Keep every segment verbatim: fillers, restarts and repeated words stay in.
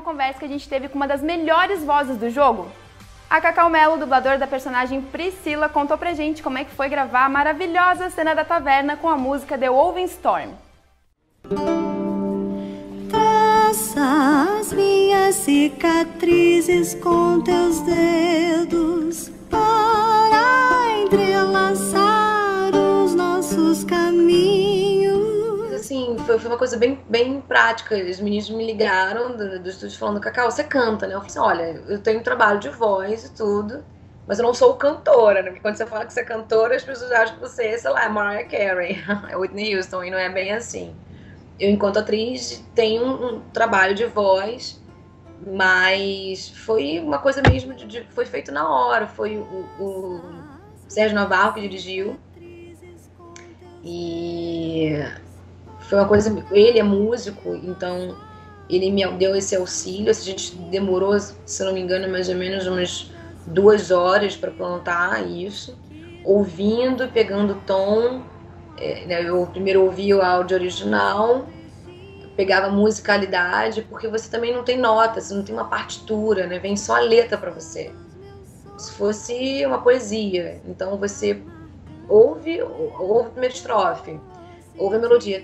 conversa que a gente teve com uma das melhores vozes do jogo? A Cacau Mello, dubladora da personagem Priscila, contou pra gente como é que foi gravar a maravilhosa cena da taverna com a música The Wolven Storm. Traça as minhas cicatrizes com teus dedos para entrelaçar os nossos caminhos. Assim, foi, foi uma coisa bem, bem prática. Os meninos me ligaram do, do estúdio falando: Cacau, você canta, né? Eu falei assim: olha, eu tenho trabalho de voz e tudo, mas eu não sou cantora, né? Porque quando você fala que você é cantora, as pessoas acham que você, sei lá, é Mariah Carey, é Whitney Houston, e não é bem assim. Eu, enquanto atriz, tenho um, um trabalho de voz, mas foi uma coisa mesmo, de, de, foi feito na hora. Foi o, o Sérgio Navarro que dirigiu, e foi uma coisa, ele é músico, então ele me deu esse auxílio. A gente demorou, se não me engano, mais ou menos umas duas horas para plantar isso, ouvindo e pegando tom. Eu primeiro ouvia o áudio original, pegava musicalidade, porque você também não tem nota, você não tem uma partitura, né? Vem só a letra para você. Se fosse uma poesia, então você ouve, ouve a primeira estrofe, ouve a melodia,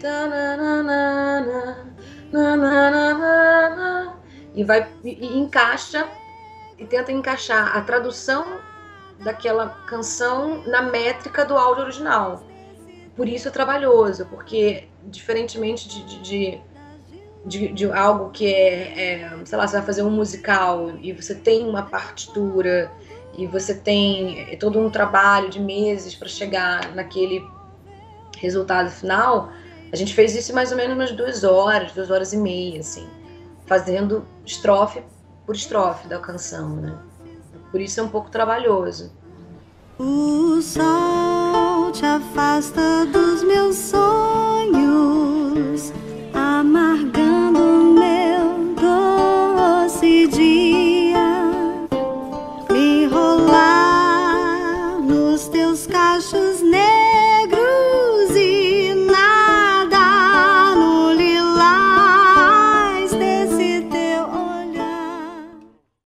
e vai e encaixa e tenta encaixar a tradução daquela canção na métrica do áudio original. Por isso é trabalhoso, porque diferentemente de, de, de, de, de algo que é, é, sei lá, você vai fazer um musical e você tem uma partitura e você tem todo um trabalho de meses para chegar naquele resultado final, a gente fez isso em mais ou menos umas duas horas, duas horas e meia, assim, fazendo estrofe por estrofe da canção, né? Por isso é um pouco trabalhoso. O sol te afasta dos meus sonhos, amargando meu doce dia. Me enrolar nos teus cachos negros